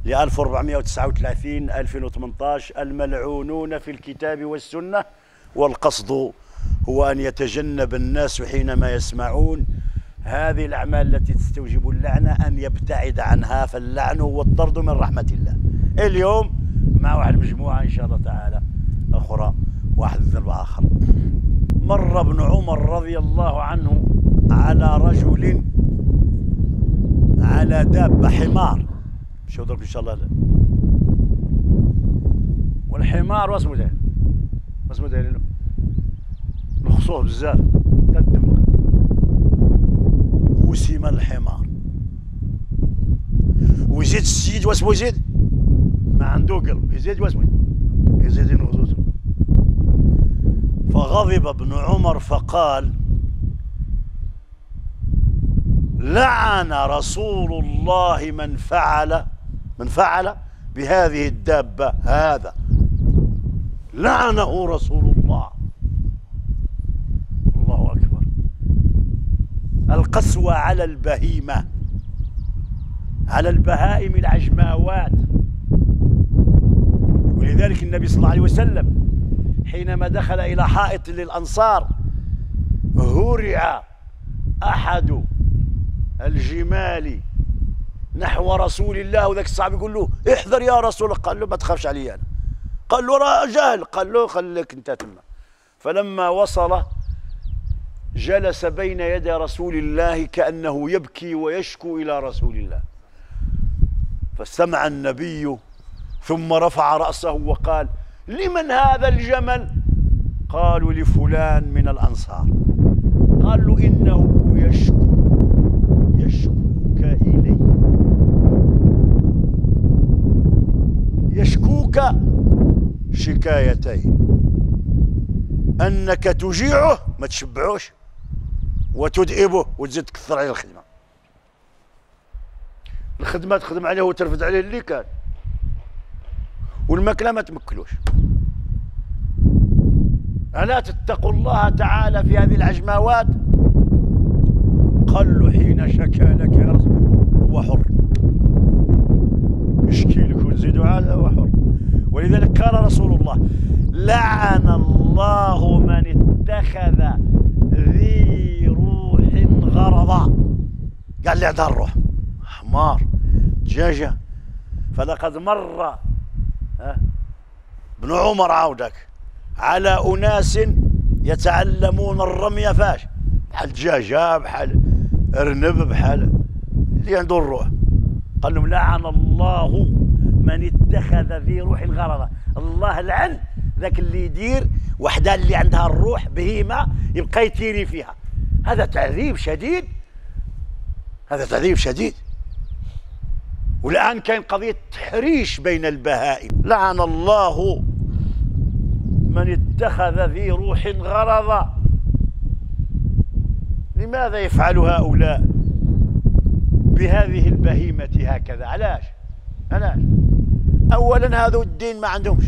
ل 1439 2018 الملعونون في الكتاب والسنة، والقصد هو أن يتجنب الناس حينما يسمعون هذه الأعمال التي تستوجب اللعنة أن يبتعد عنها، فاللعن هو الطرد من رحمة الله. اليوم مع واحد المجموعة إن شاء الله تعالى أخرى، واحد الذنب آخر. مر ابن عمر رضي الله عنه على رجل على دابة حمار، مش هضرب إن شاء الله لا. والحمار واسمه ده، واسمه ده له نخصوه بزاف تدمق. وسم الحمار ويزيد السيد واسمه يزيد، ما عنده قلب، يزيد واسمه يزيد ينغزوه. فغضب ابن عمر فقال: لعن رسول الله من فعل بهذه الدابة هذا، لعنه رسول الله. الله أكبر. القسوة على البهيمة، على البهائم العجماوات. ولذلك النبي صلى الله عليه وسلم حينما دخل إلى حائط للأنصار هرع أحد الجمال نحو رسول الله، وذاك الصحابي يقول له: احذر يا رسول الله. قال له: ما تخافش علي أنا. قال له: راه جهل. قال له: خليك انت تما. فلما وصل جلس بين يدي رسول الله كأنه يبكي ويشكو إلى رسول الله، فاستمع النبي ثم رفع رأسه وقال: لمن هذا الجمل؟ قالوا: لفلان من الأنصار. قال له: إنه يشكوك إلي، يشكوك شكايتين: أنك تجيعه ما تشبعوش، وتدئبه وتزيد تكثر عليه الخدمة تخدم عليه وترفد عليه اللي كان، والماكلة ما تمكلوش. ألا تتقوا الله تعالى في هذه العجماوات؟ قال له: حين شكا لك يا رسول، هو حر يشكي لك ونزيد على، هو حر. ولذلك قال رسول الله: لعن الله من اتخذ ذي روح غرضا. قال لي عندها الروح حمار دجاجة. فلقد مر ابن عمر عودك على أناس يتعلمون الرمي فاش، بحال دجاجة، بحال أرنب، بحال اللي عنده الروح. قال لهم: لعن الله من اتخذ ذي روح غرضا. الله لعن ذاك اللي يدير وحده اللي عندها الروح بهيمة يبقى يتيري فيها. هذا تعذيب شديد، هذا تعذيب شديد. والآن كاين قضية تحريش بين البهائم. لعن الله من اتخذ ذي روح غرضا. لماذا يفعل هؤلاء بهذه البهيمة هكذا؟ علاش؟ أولا هذا الدين ما عندهمش،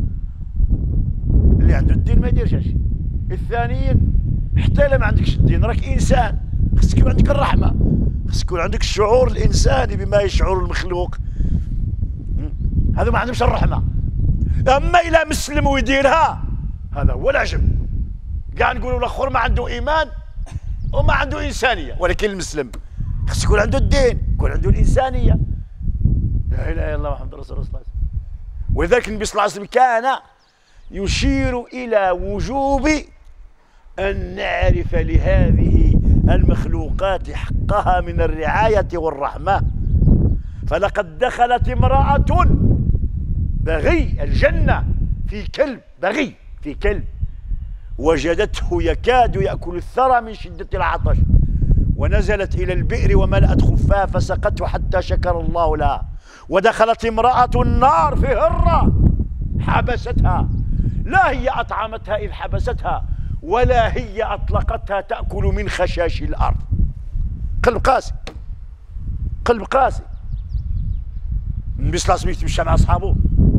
اللي عنده الدين ما يديرش هادشي. ثانيا حتى لا ما عندكش الدين راك إنسان، خصك يكون عندك الرحمة، خصك يكون عندك الشعور الإنساني بما يشعر المخلوق. هذا ما عندهمش الرحمة. أما إلى مسلم ويديرها هذا هو العجب. كاع نقولوا الآخر ما عنده إيمان وما عنده إنسانية، ولكن المسلم خص يكون عنده الدين، يكون عنده الإنسانية. لا إله إلا الله محمد رسول الله صلى الله عليه وسلم. ولذلك النبي صلى الله عليه وسلم كان يشير إلى وجوب أن نعرف لهذه المخلوقات حقها من الرعاية والرحمة. فلقد دخلت امرأة بغي الجنة في كلب، بغي في كلب، وجدته يكاد يأكل الثرى من شدة العطش، ونزلت إلى البئر وملأت خفاها فسقته حتى شكر الله لها. ودخلت امرأة النار في هرة حبستها، لا هي أطعمتها إذ حبستها ولا هي أطلقتها تأكل من خشاش الأرض. قلب قاسي، قلب قاسي. النبي صلى الله عليه وسلم يتمشى مع أصحابه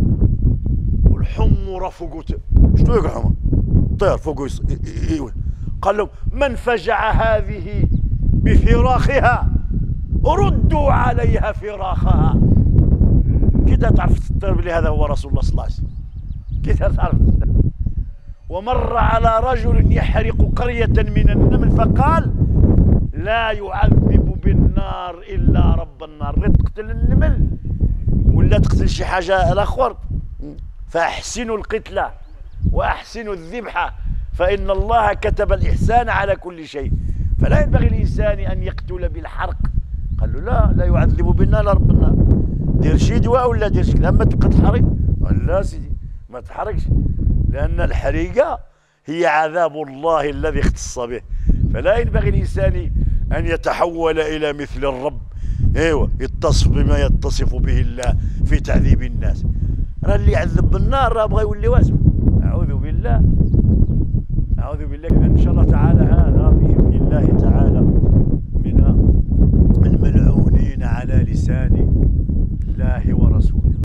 والحمر فوقه، شنو هيك الحمر؟ طير فوقه قال لهم: من فجع هذه بفراخها ردوا عليها فراخها. تعرف تطير بلي هذا هو رسول الله صلى الله عليه وسلم؟ كيف تعرف؟ ومر على رجل يحرق قرية من النمل فقال لا يعذب بالنار إلا رب النار. غير تقتل النمل ولا تقتل شي حاجة الأخر، فأحسنوا القتلة وأحسنوا الذبحة فإن الله كتب الإحسان على كل شيء. فلا ينبغي الإنسان أن يقتل بالحرق. قال له لا يعذب بالنار إلا رب النار. دير شي دواء ولا دير شي، لما تبقى تحرق. قال لا سيدي ما تحرقش، لأن الحريقة هي عذاب الله الذي اختص به. فلا ينبغي الإنسان أن يتحول إلى مثل الرب، ايوه يتصف بما يتصف به الله في تعذيب الناس. راه اللي يعذب بالنار راه بغى يولي واسم. أعوذ بالله أعوذ بالله. إن شاء الله تعالى هذا بإذن الله تعالى من الملعونين على لسان الله